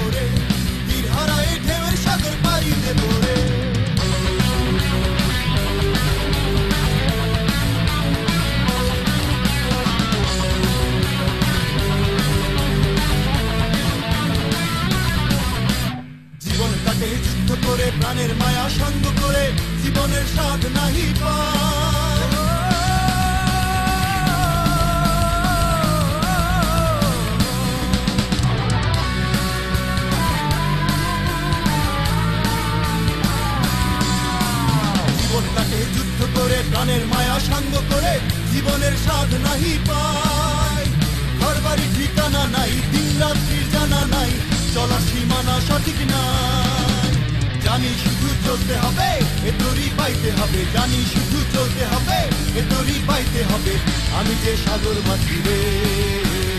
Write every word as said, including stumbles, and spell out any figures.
মোরে তীর হারায় ঢেউয়ের সাগর পাড়ি দেব রে জীবন কাটে যুদ্ধ করে প্রাণের মায়া সঙ্গ করে জীবনের স্বাদ নাহি পায় জীবন কাটে যুদ্ধ করে প্রাণের মায়া সঙ্গ করে জীবনের স্বাদ নাহি পায় ঘর বাড়ি ঠিকানা নাই দিন রাত্রির জানা নাই চলার সীমানা সঠিক নাই জানি শুধু চলতে হবে এ তরি পাইতে হবে জানি শুধু চলতে হবে এ তরি পাইতে হবে আমি যে সাগর মাঝি রে